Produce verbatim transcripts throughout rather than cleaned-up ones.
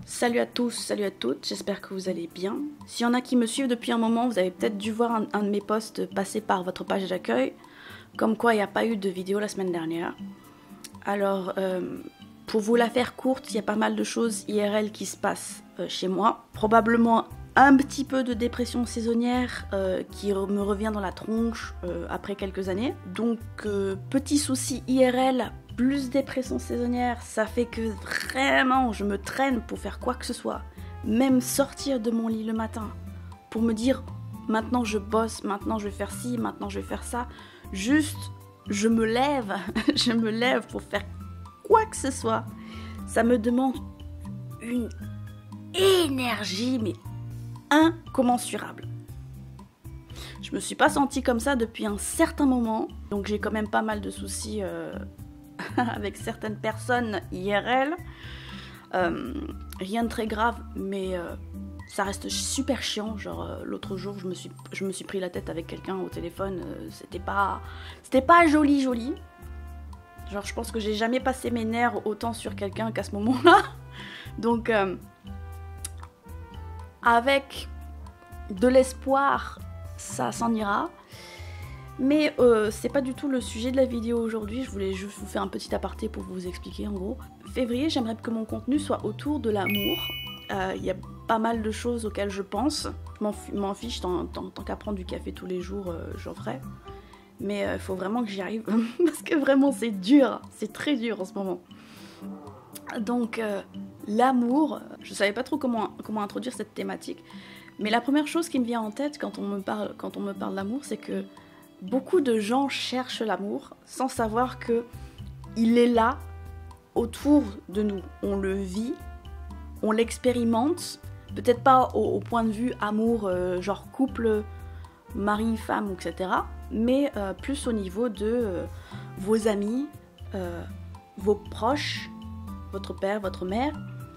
Salut à tous, salut à toutes, j'espère que vous allez bien. S'il y en a qui me suivent depuis un moment, vous avez peut-être dû voir un, un de mes posts passer par votre page d'accueil, comme quoi il n'y a pas eu de vidéo la semaine dernière. Alors, euh, pour vous la faire courte, il y a pas mal de choses I R L qui se passent euh, chez moi. Probablement un petit peu de dépression saisonnière euh, qui re me revient dans la tronche euh, après quelques années. Donc, euh, petit souci I R L plus dépression saisonnière, ça fait que vraiment je me traîne pour faire quoi que ce soit. Même sortir de mon lit le matin pour me dire maintenant je bosse, maintenant je vais faire ci, maintenant je vais faire ça. Juste, je me lève, je me lève pour faire quoi que ce soit. Ça me demande une énergie, mais incommensurable. Je me suis pas sentie comme ça depuis un certain moment, donc j'ai quand même pas mal de soucis euh, avec certaines personnes I R L. Euh, rien de très grave, mais euh, ça reste super chiant. Genre euh, l'autre jour, je me suis, je me suis pris la tête avec quelqu'un au téléphone. Euh, c'était pas, c'était pas joli joli. Genre je pense que j'ai jamais passé mes nerfs autant sur quelqu'un qu'à ce moment-là. Donc euh, avec de l'espoir, ça s'en ira. Mais euh, c'est pas du tout le sujet de la vidéo aujourd'hui, je voulais juste vous faire un petit aparté pour vous expliquer en gros. Février, j'aimerais que mon contenu soit autour de l'amour. Il euh, y a pas mal de choses auxquelles je pense. Je m'en fiche, tant, tant, tant qu'à prendre du café tous les jours, euh, j'en ferai. Mais il euh, faut vraiment que j'y arrive, parce que vraiment c'est dur, c'est très dur en ce moment. Donc euh, l'amour, je savais pas trop comment, comment introduire cette thématique, mais la première chose qui me vient en tête quand on me parle, quand on me parle d'amour, c'est que beaucoup de gens cherchent l'amour sans savoir que il est là autour de nous. On le vit, on l'expérimente, peut-être pas au, au point de vue amour, euh, genre couple, mari, femme, et cetera. Mais euh, plus au niveau de euh, vos amis, euh, vos proches, votre père, votre mère,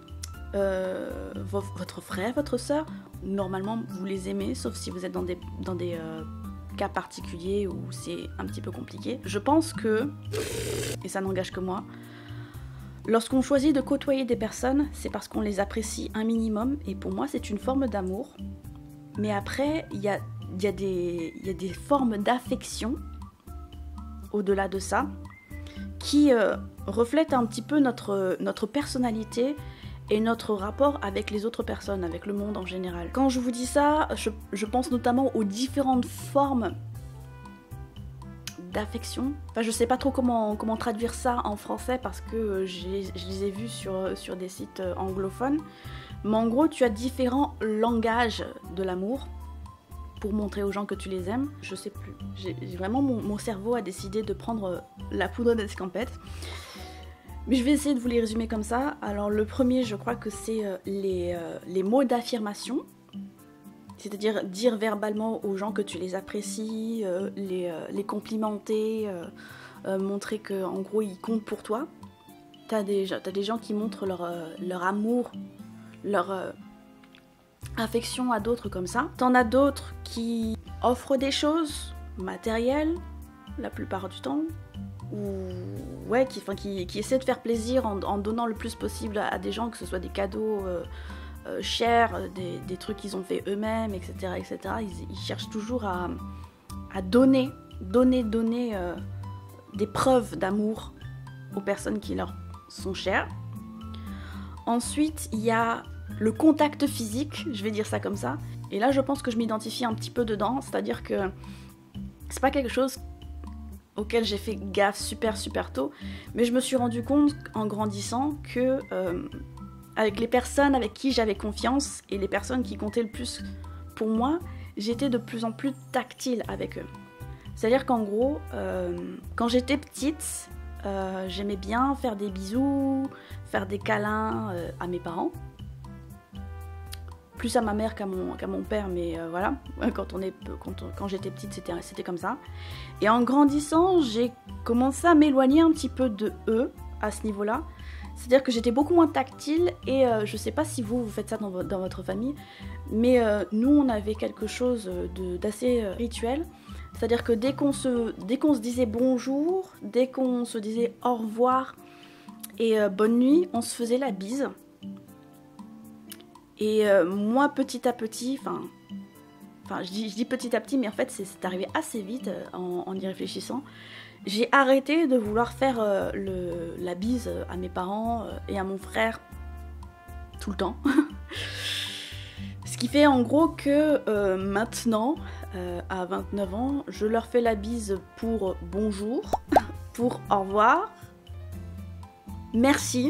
euh, vo votre frère, votre sœur. Normalement, vous les aimez, sauf si vous êtes dans des... Dans des euh, cas particuliers où c'est un petit peu compliqué. Je pense que, et ça n'engage que moi, lorsqu'on choisit de côtoyer des personnes, c'est parce qu'on les apprécie un minimum, et pour moi c'est une forme d'amour. Mais après, il y a, y a des, y a des formes d'affection au-delà de ça qui euh, reflètent un petit peu notre, notre personnalité et notre rapport avec les autres personnes, avec le monde en général. Quand je vous dis ça, je, je pense notamment aux différentes formes d'affection. Enfin, je sais pas trop comment, comment traduire ça en français parce que je les ai vus sur, sur des sites anglophones. Mais en gros, tu as différents langages de l'amour pour montrer aux gens que tu les aimes. Je sais plus. J'ai vraiment, mon, mon cerveau a décidé de prendre la poudre d'escampette. Mais je vais essayer de vous les résumer comme ça. Alors le premier, je crois que c'est euh, les, euh, les mots d'affirmation. C'est-à-dire dire verbalement aux gens que tu les apprécies, euh, les, euh, les complimenter, euh, euh, montrer qu'en gros ils comptent pour toi. T'as des, t'as des gens qui montrent leur, euh, leur amour, leur euh, affection à d'autres comme ça. T'en as d'autres qui offrent des choses matérielles, la plupart du temps. Ou ouais, qui, enfin, qui, qui essaient de faire plaisir en, en donnant le plus possible à, à des gens, que ce soit des cadeaux euh, euh, chers, des, des trucs qu'ils ont fait eux-mêmes, et cetera, et cetera. Ils, ils cherchent toujours à, à donner, donner, donner euh, des preuves d'amour aux personnes qui leur sont chères. Ensuite, il y a le contact physique, je vais dire ça comme ça. Et là, je pense que je m'identifie un petit peu dedans, c'est-à-dire que c'est pas quelque chose auquel j'ai fait gaffe super super tôt, mais je me suis rendu compte en grandissant que euh, avec les personnes avec qui j'avais confiance et les personnes qui comptaient le plus pour moi, j'étais de plus en plus tactile avec eux. C'est-à-dire qu'en gros, euh, quand j'étais petite, euh, j'aimais bien faire des bisous, faire des câlins euh, à mes parents. Plus à ma mère qu'à mon, qu'à mon père, mais euh, voilà, quand, on est, quand, quand j'étais petite, c'était, c'était comme ça. Et en grandissant, j'ai commencé à m'éloigner un petit peu de eux, à ce niveau-là. C'est-à-dire que j'étais beaucoup moins tactile, et euh, je sais pas si vous, vous faites ça dans, vo- dans votre famille, mais euh, nous, on avait quelque chose de, d'assez euh, rituel. C'est-à-dire que dès qu'on se, dès qu'on se disait bonjour, dès qu'on se disait au revoir et euh, bonne nuit, on se faisait la bise. Et euh, moi, petit à petit, enfin, enfin, je dis, je dis petit à petit, mais en fait, c'est arrivé assez vite euh, en, en y réfléchissant. J'ai arrêté de vouloir faire euh, le, la bise à mes parents euh, et à mon frère tout le temps. Ce qui fait en gros que euh, maintenant, euh, à vingt-neuf ans, je leur fais la bise pour bonjour, pour au revoir, merci,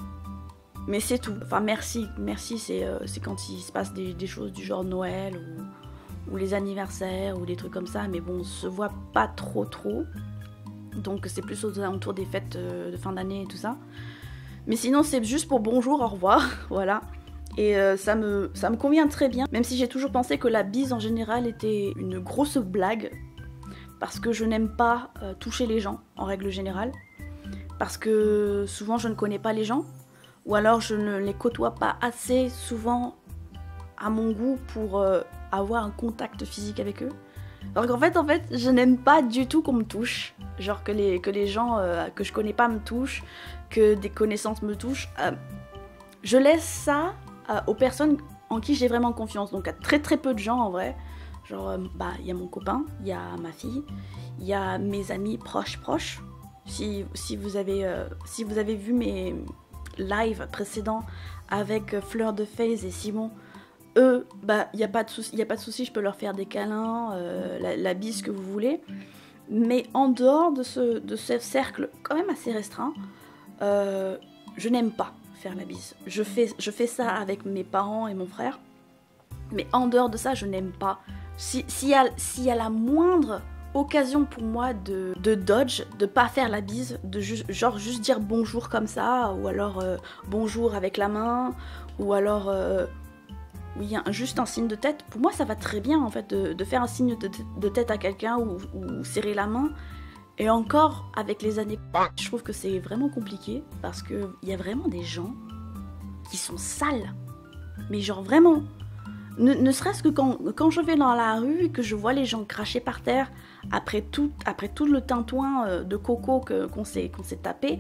mais c'est tout. Enfin merci, merci c'est euh, c'est quand il se passe des, des choses du genre Noël ou, ou les anniversaires ou des trucs comme ça, mais bon, on se voit pas trop trop. Donc c'est plus aux alentours des fêtes euh, de fin d'année et tout ça. Mais sinon c'est juste pour bonjour, au revoir, voilà. Et euh, ça, me, ça me convient très bien, même si j'ai toujours pensé que la bise en général était une grosse blague, parce que je n'aime pas euh, toucher les gens en règle générale, parce que souvent je ne connais pas les gens, ou alors je ne les côtoie pas assez souvent à mon goût pour euh, avoir un contact physique avec eux. Alors qu'en fait, en fait, je n'aime pas du tout qu'on me touche. Genre que les, que les gens euh, que je connais pas me touchent, que des connaissances me touchent. Euh, je laisse ça euh, aux personnes en qui j'ai vraiment confiance. Donc à très très peu de gens en vrai. Genre, euh, bah, il y a mon copain, il y a ma fille, il y a mes amis proches proches. Si, si, vous avez, euh, si vous avez vu mes lives précédents avec Fleur de Faze et Simon, eux, bah, il n'y a pas de souci, y a pas de souci, je peux leur faire des câlins, euh, la, la bise que vous voulez. Mais en dehors de ce, de ce cercle quand même assez restreint, euh, je n'aime pas faire la bise. Je fais, je fais ça avec mes parents et mon frère, mais en dehors de ça, je n'aime pas. Si, s'il y a, s'il y a la moindre occasion pour moi de, de dodge, de pas faire la bise, de ju genre juste dire bonjour comme ça, ou alors euh, bonjour avec la main, ou alors... Euh, oui, un, juste un signe de tête, pour moi ça va très bien en fait de, de faire un signe de, de tête à quelqu'un ou, ou serrer la main. Et encore, avec les années, je trouve que c'est vraiment compliqué parce qu'il y a vraiment des gens qui sont sales. Mais genre vraiment, ne, ne serait-ce que quand, quand je vais dans la rue et que je vois les gens cracher par terre après tout, après tout le tintouin de coco que, qu'on s'est, qu'on s'est tapé,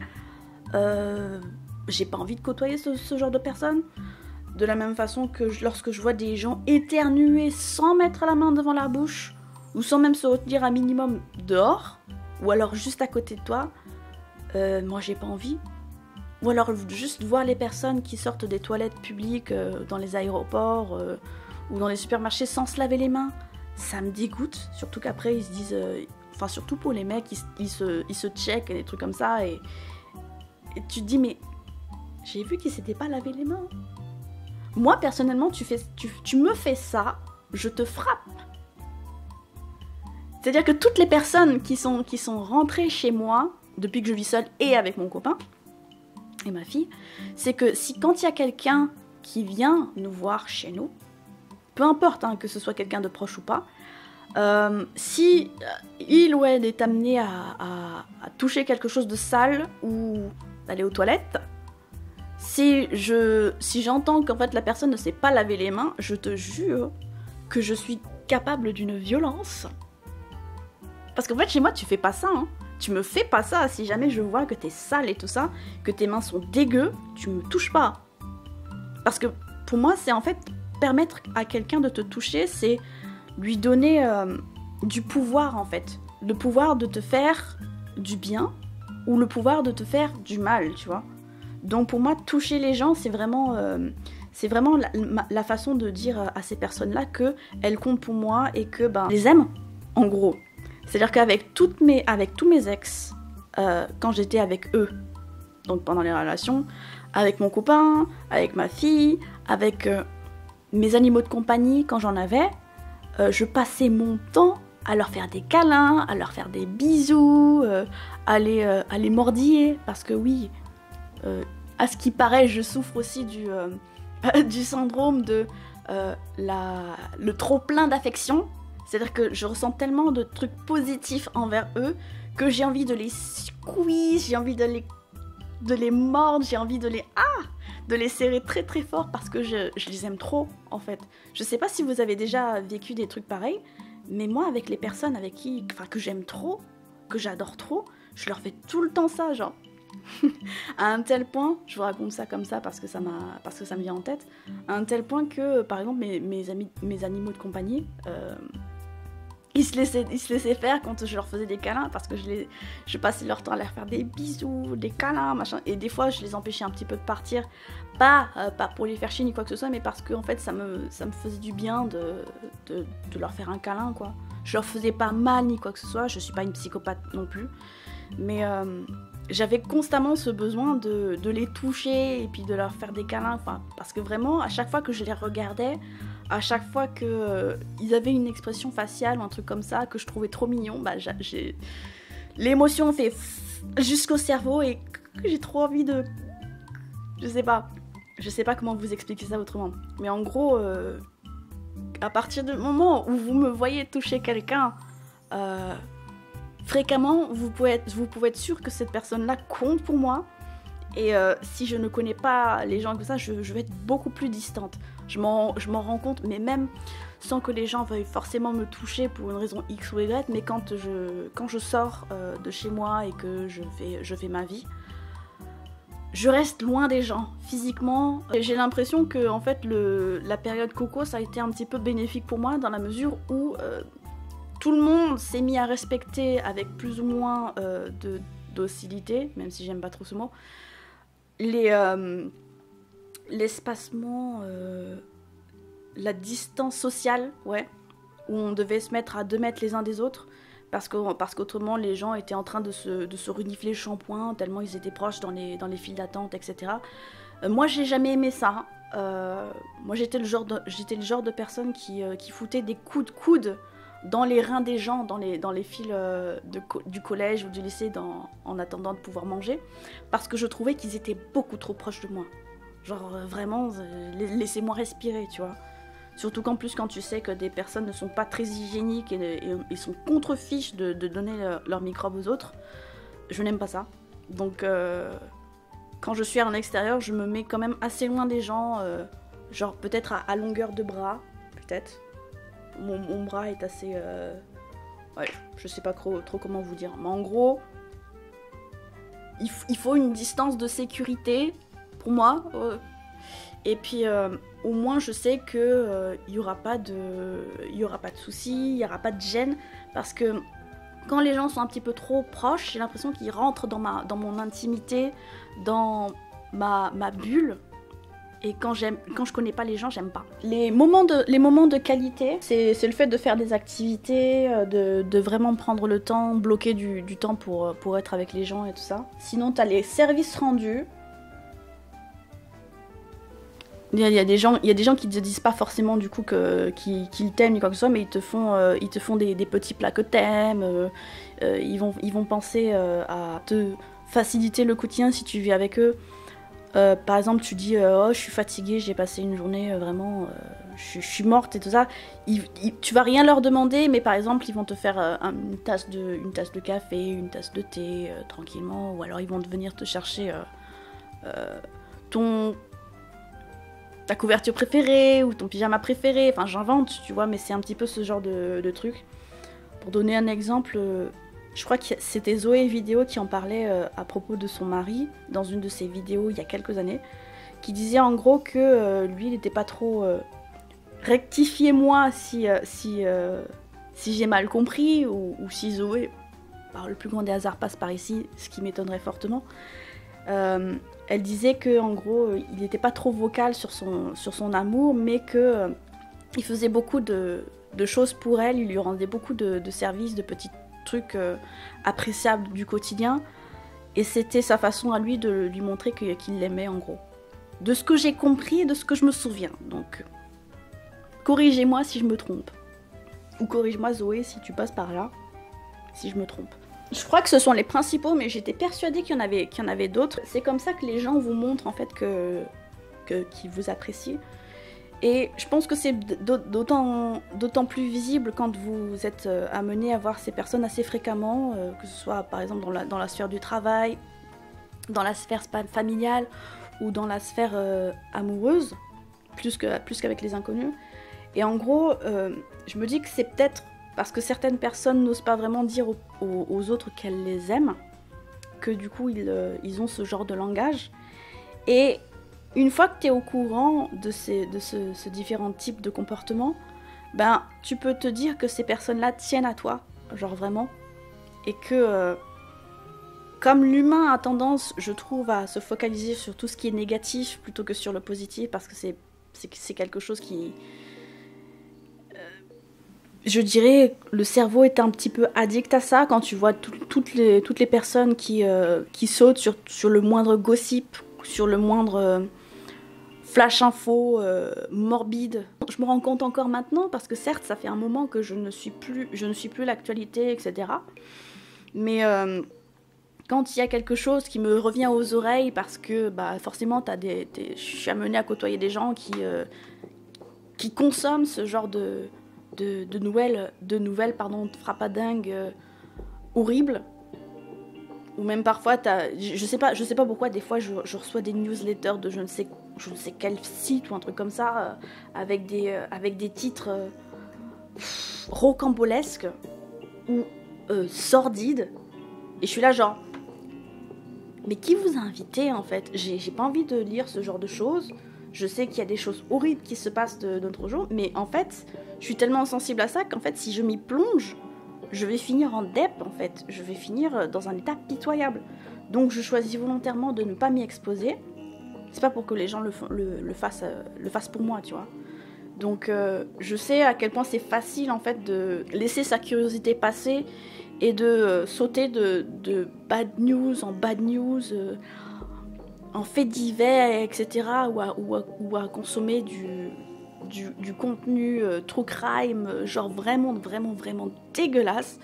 euh, j'ai pas envie de côtoyer ce, ce genre de personnes. De la même façon que je, lorsque je vois des gens éternuer sans mettre la main devant la bouche, ou sans même se retenir un minimum dehors, ou alors juste à côté de toi, euh, moi j'ai pas envie. Ou alors juste voir les personnes qui sortent des toilettes publiques euh, dans les aéroports euh, ou dans les supermarchés sans se laver les mains, ça me dégoûte. Surtout qu'après ils se disent, euh, enfin surtout pour les mecs, ils, ils, se, ils se checkent et des trucs comme ça, et, et tu te dis mais j'ai vu qu'ils s'étaient pas lavé les mains. Moi, personnellement, tu, fais, tu, tu me fais ça, je te frappe. C'est-à-dire que toutes les personnes qui sont, qui sont rentrées chez moi, depuis que je vis seule et avec mon copain et ma fille, c'est que si quand il y a quelqu'un qui vient nous voir chez nous, peu importe hein, que ce soit quelqu'un de proche ou pas, euh, si il ou elle est amené à, à, à toucher quelque chose de sale ou d'aller aux toilettes, Si je, si j'entends qu'en fait la personne ne sait pas laver les mains, je te jure que je suis capable d'une violence. Parce qu'en fait chez moi tu fais pas ça, hein. Tu me fais pas ça. Si jamais je vois que t'es sale et tout ça, que tes mains sont dégueu, tu me touches pas. Parce que pour moi c'est en fait permettre à quelqu'un de te toucher, c'est lui donner euh, du pouvoir en fait. Le pouvoir de te faire du bien ou le pouvoir de te faire du mal, tu vois. Donc pour moi, toucher les gens, c'est vraiment, euh, c'est vraiment la, la façon de dire à ces personnes-là qu'elles comptent pour moi et que ben, je les aime, en gros. C'est-à-dire qu'avec toutes mes, avec tous mes ex, euh, quand j'étais avec eux, donc pendant les relations, avec mon copain, avec ma fille, avec euh, mes animaux de compagnie quand j'en avais, euh, je passais mon temps à leur faire des câlins, à leur faire des bisous, euh, à, les, euh, à les mordiller, parce que oui... Euh, à ce qui paraît, je souffre aussi du, euh, du syndrome de euh, la, le trop plein d'affection. C'est-à-dire que je ressens tellement de trucs positifs envers eux que j'ai envie de les squeeze, j'ai envie de les, de les mordre, j'ai envie de les, ah, de les serrer très très fort parce que je, je les aime trop en fait. Je sais pas si vous avez déjà vécu des trucs pareils, mais moi avec les personnes avec qui, enfin que j'aime trop, que j'adore trop, je leur fais tout le temps ça, genre À un tel point, je vous raconte ça comme ça parce que ça, m'a, parce que ça me vient en tête, à un tel point que, par exemple, mes, mes, amis, mes animaux de compagnie, euh, ils, se laissaient, ils se laissaient faire quand je leur faisais des câlins, parce que je, les, je passais leur temps à leur faire des bisous, des câlins, machin, et des fois je les empêchais un petit peu de partir, pas, euh, pas pour les faire chier ni quoi que ce soit, mais parce que en fait, ça me, ça me faisait du bien de, de, de leur faire un câlin, quoi. Je leur faisais pas mal ni quoi que ce soit, je suis pas une psychopathe non plus, mais... Euh, j'avais constamment ce besoin de, de les toucher et puis de leur faire des câlins, enfin, parce que vraiment, à chaque fois que je les regardais, à chaque fois qu'ils euh, avaient une expression faciale ou un truc comme ça que je trouvais trop mignon, bah, j'ai... l'émotion fait jusqu'au cerveau et j'ai trop envie de... Je sais pas. Je sais pas comment vous expliquer ça autrement. Mais en gros, euh, à partir du moment où vous me voyez toucher quelqu'un... Euh, fréquemment, vous pouvez, être, vous pouvez être sûr que cette personne-là compte pour moi. Et euh, si je ne connais pas les gens comme ça, je, je vais être beaucoup plus distante. Je m'en, je m'en rends compte, mais même sans que les gens veuillent forcément me toucher pour une raison X ou Y, mais quand je, quand je sors euh, de chez moi et que je fais, je fais ma vie, je reste loin des gens, physiquement. Et j'ai l'impression que en fait, le, la période Coco, ça a été un petit peu bénéfique pour moi, dans la mesure où... Euh, tout le monde s'est mis à respecter avec plus ou moins euh, de docilité, même si j'aime pas trop ce mot, les, euh, l'espacement, euh, la distance sociale, ouais, où on devait se mettre à deux mètres les uns des autres, parce, que, parce qu'autrement les gens étaient en train de se, de se renifler le shampoing, tellement ils étaient proches dans les, dans les files d'attente, et cetera. Euh, moi, j'ai jamais aimé ça. Euh, moi, j'étais le genre de, j'étais le genre de personne qui, euh, qui foutait des coups de coude dans les reins des gens, dans les, dans les files euh, de, du collège ou du lycée dans, en attendant de pouvoir manger, parce que je trouvais qu'ils étaient beaucoup trop proches de moi. Genre euh, vraiment, euh, laissez-moi respirer, tu vois. Surtout qu'en plus, quand tu sais que des personnes ne sont pas très hygiéniques et, et, et sont contre-fiches de, de donner leurs leur microbes aux autres, je n'aime pas ça. Donc, euh, quand je suis en extérieur, je me mets quand même assez loin des gens, euh, genre peut-être à, à longueur de bras, peut-être. Mon, mon bras est assez... Euh... Ouais, je sais pas trop, trop comment vous dire. Mais en gros, il, il faut une distance de sécurité, pour moi. Euh, et puis, euh, au moins, je sais qu'il euh, n'y aura pas de, il y aura pas de soucis, il n'y aura pas de gêne. Parce que quand les gens sont un petit peu trop proches, j'ai l'impression qu'ils rentrent dans, ma, dans mon intimité, dans ma, ma bulle. Et quand, j'aime, quand je connais pas les gens, j'aime pas. Les moments de, les moments de qualité, c'est, c'est le fait de faire des activités, de, de vraiment prendre le temps, bloquer du, du temps pour, pour être avec les gens et tout ça. Sinon, t'as les services rendus. Il y a, il y a des gens, il y a des gens qui te disent pas forcément du coup que, qu'ils, qu'ils t'aiment ni quoi que ce soit, mais ils te font, euh, ils te font des, des petits plats que t'aimes. Euh, euh, ils, vont, ils vont penser euh, à te faciliter le quotidien si tu vis avec eux. Euh, par exemple, tu dis euh, oh, je suis fatiguée, j'ai passé une journée euh, vraiment, euh, je, je suis morte et tout ça. Ils, ils, tu vas rien leur demander, mais par exemple, ils vont te faire euh, une, tasse de, une tasse de café, une tasse de thé, euh, tranquillement, ou alors ils vont venir te chercher euh, euh, ton, ta couverture préférée ou ton pyjama préféré. Enfin, j'invente, tu vois, mais c'est un petit peu ce genre de, de truc. Pour donner un exemple. Euh, Je crois que c'était Zoé Vidéo qui en parlait euh, à propos de son mari, dans une de ses vidéos il y a quelques années, qui disait en gros que euh, lui, il n'était pas trop... Euh, rectifiez-moi si, euh, si, euh, si j'ai mal compris, ou, ou si Zoé, par le plus grand des hasards, passe par ici, ce qui m'étonnerait fortement. Euh, elle disait que en gros, il n'était pas trop vocal sur son, sur son amour, mais que euh, il faisait beaucoup de, de choses pour elle, il lui rendait beaucoup de, de services, de petites trucs euh, appréciables du quotidien, et c'était sa façon à lui de lui montrer que, qu'il l'aimait en gros. De ce que j'ai compris et de ce que je me souviens. Donc, corrigez-moi si je me trompe. Ou corrige-moi Zoé si tu passes par là, si je me trompe. Je crois que ce sont les principaux, mais j'étais persuadée qu'il y en avait, qu'il y en avait d'autres. C'est comme ça que les gens vous montrent en fait que, que, qu'ils vous apprécient. Et je pense que c'est d'autant, d'autant plus visible quand vous êtes amené à voir ces personnes assez fréquemment, euh, que ce soit par exemple dans la, dans la sphère du travail, dans la sphère familiale ou dans la sphère euh, amoureuse, plus, que, plus qu'avec les inconnus. Et en gros, euh, je me dis que c'est peut-être parce que certaines personnes n'osent pas vraiment dire aux, aux, aux autres qu'elles les aiment, que du coup ils, euh, ils ont ce genre de langage. Et une fois que tu es au courant de, ces, de ce, ce différents types de comportements, ben tu peux te dire que ces personnes-là tiennent à toi, genre vraiment, et que euh, comme l'humain a tendance, je trouve, à se focaliser sur tout ce qui est négatif plutôt que sur le positif, parce que c'est, c'est, c'est quelque chose qui... Euh, je dirais, le cerveau est un petit peu addict à ça, quand tu vois tout, toutes, les, toutes les personnes qui, euh, qui sautent sur, sur le moindre gossip, sur le moindre euh, flash info euh, morbide. Je me rends compte encore maintenant, parce que certes, ça fait un moment que je ne suis plus, je ne suis plus l'actualité, et cetera. Mais... Euh, quand il y a quelque chose qui me revient aux oreilles, parce que bah, forcément, t'as des, des, je suis amenée à côtoyer des gens qui, euh, qui consomment ce genre de, de, de nouvelles, de nouvelles pardon, frappadingues euh, horribles. Ou même parfois, t'as, je sais pas, je sais pas pourquoi, des fois, je, je reçois des newsletters de je ne sais, je ne sais quel site ou un truc comme ça, euh, avec, des, euh, avec des titres euh, rocambolesques ou euh, sordides. Et je suis là genre... Mais qui vous a invité en fait ? J'ai, j'ai pas envie de lire ce genre de choses. Je sais qu'il y a des choses horribles qui se passent de, de notre jour, mais en fait, je suis tellement sensible à ça qu'en fait, si je m'y plonge, je vais finir en dep en fait. Je vais finir dans un état pitoyable. Donc je choisis volontairement de ne pas m'y exposer. C'est pas pour que les gens le, le, le, fassent, le fassent pour moi, tu vois. Donc euh, je sais à quel point c'est facile en fait de laisser sa curiosité passer et de euh, sauter de, de bad news en bad news, euh, en faits divers, et cetera, ou à, ou à, ou à consommer du, du, du contenu euh, true crime, genre vraiment, vraiment, vraiment dégueulasse.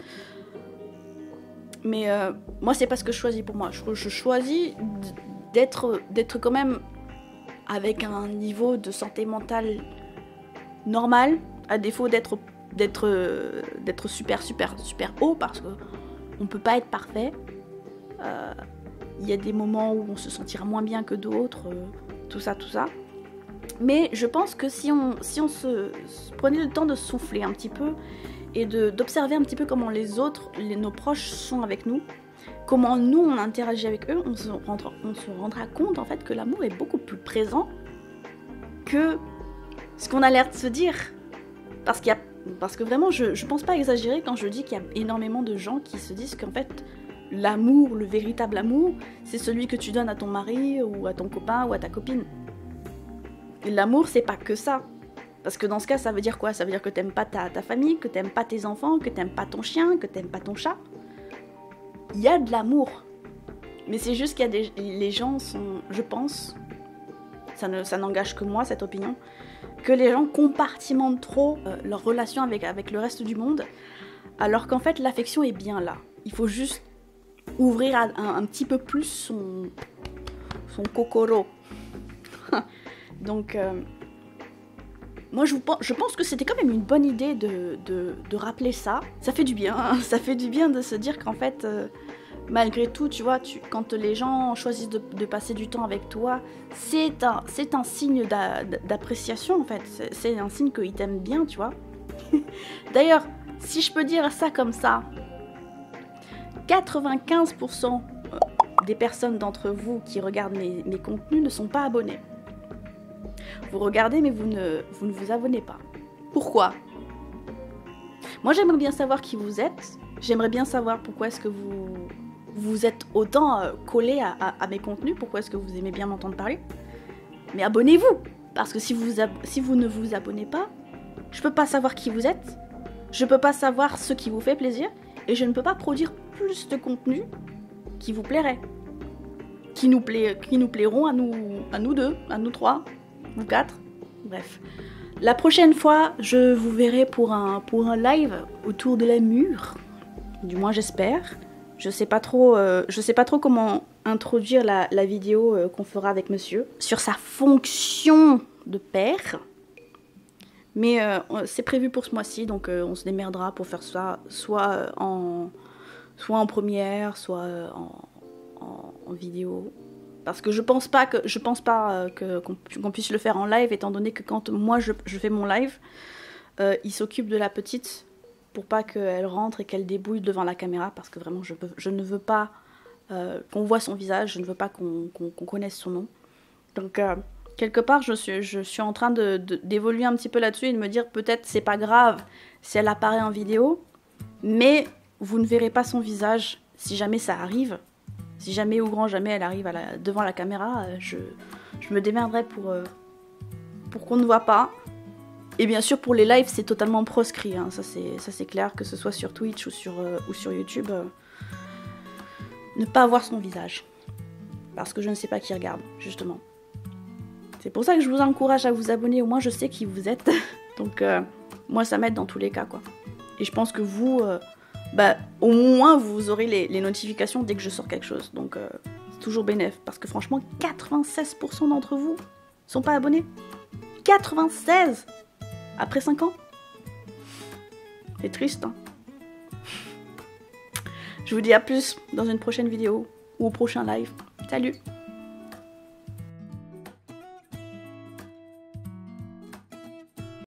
Mais euh, moi, c'est pas ce que je choisis pour moi. Je, je choisis d'être, d'être quand même avec un niveau de santé mentale normal, à défaut d'être d'être d'être super super super haut, parce que on peut pas être parfait. Il euh, y a des moments où on se sentira moins bien que d'autres, euh, tout ça tout ça. Mais je pense que si on si on se, se prenait le temps de souffler un petit peu et de d'observer un petit peu comment les autres, les, nos proches sont avec nous, comment nous on interagit avec eux, on se rendra, on se rendra compte en fait que l'amour est beaucoup plus présent que ce qu'on a l'air de se dire. Parce qu'il y a Parce que vraiment, je, je pense pas exagérer quand je dis qu'il y a énormément de gens qui se disent qu'en fait, l'amour, le véritable amour, c'est celui que tu donnes à ton mari, ou à ton copain, ou à ta copine. Et l'amour, c'est pas que ça. Parce que dans ce cas, ça veut dire quoi ? Ça veut dire que t'aimes pas ta, ta famille, que t'aimes pas tes enfants, que t'aimes pas ton chien, que t'aimes pas ton chat. Il y a de l'amour. Mais c'est juste qu'il y a des... Les gens sont, je pense, ça, ne, ça n'engage que moi, cette opinion, que les gens compartimentent trop euh, leur relation avec, avec le reste du monde, alors qu'en fait l'affection est bien là. Il faut juste ouvrir un, un, un petit peu plus son, son kokoro. Donc euh, moi je, vous, je pense que c'était quand même une bonne idée de, de, de rappeler ça. Ça fait du bien, hein. Ça fait du bien de se dire qu'en fait... Euh, malgré tout, tu vois, tu, quand les gens choisissent de, de passer du temps avec toi, c'est un, c'est un signe d'a, d'appréciation, en fait. C'est, c'est un signe qu'ils t'aiment bien, tu vois. D'ailleurs, si je peux dire ça comme ça, quatre-vingt-quinze pour cent des personnes d'entre vous qui regardent mes, mes contenus ne sont pas abonnés. Vous regardez, mais vous ne, vous ne vous abonnez pas. Pourquoi ? Moi, j'aimerais bien savoir qui vous êtes. J'aimerais bien savoir pourquoi est-ce que vous... vous êtes autant euh, collé à, à, à mes contenus, pourquoi est-ce que vous aimez bien m'entendre parler. Mais abonnez-vous, parce que si vous, ab- si vous ne vous abonnez pas, je peux pas savoir qui vous êtes, je peux pas savoir ce qui vous fait plaisir, et je ne peux pas produire plus de contenu qui vous plairait, qui nous, pla- qui nous plairont à nous, à nous deux, à nous trois, vous quatre, bref. La prochaine fois, je vous verrai pour un, pour un live autour de la mûre, du moins j'espère. Je sais pas trop, euh, je sais pas trop comment introduire la, la vidéo euh, qu'on fera avec monsieur sur sa fonction de père. Mais euh, c'est prévu pour ce mois-ci, donc euh, on se démerdera pour faire ça, soit en, soit en première, soit en, en, en vidéo. Parce que je pense pas que, je pense pas euh, que, qu'on, qu'on puisse le faire en live, étant donné que quand moi je, je fais mon live, euh, il s'occupe de la petite, pour pas qu'elle rentre et qu'elle débouille devant la caméra, parce que vraiment je, peux, je ne veux pas euh, qu'on voit son visage, je ne veux pas qu'on qu'on, qu'on connaisse son nom. Donc, euh, quelque part, je suis, je suis en train de, de, d'évoluer un petit peu là-dessus et de me dire peut-être c'est pas grave si elle apparaît en vidéo, mais vous ne verrez pas son visage si jamais ça arrive. Si jamais ou grand jamais elle arrive à la, devant la caméra, je, je me démerderai pour, euh, pour qu'on ne voit pas. Et bien sûr, pour les lives, c'est totalement proscrit. Hein. Ça, c'est, ça, c'est clair, que ce soit sur Twitch ou sur, euh, ou sur YouTube. Euh, ne pas voir son visage. Parce que je ne sais pas qui regarde, justement. C'est pour ça que je vous encourage à vous abonner. Au moins, je sais qui vous êtes. Donc, euh, moi, ça m'aide dans tous les cas, quoi. Et je pense que vous... Euh, bah, au moins, vous aurez les, les notifications dès que je sors quelque chose. Donc, euh, c'est toujours bénéf. Parce que franchement, quatre-vingt-seize pour cent d'entre vous sont pas abonnés. quatre-vingt-seize après cinq ans. C'est triste, hein. Je vous dis à plus dans une prochaine vidéo ou au prochain live. Salut!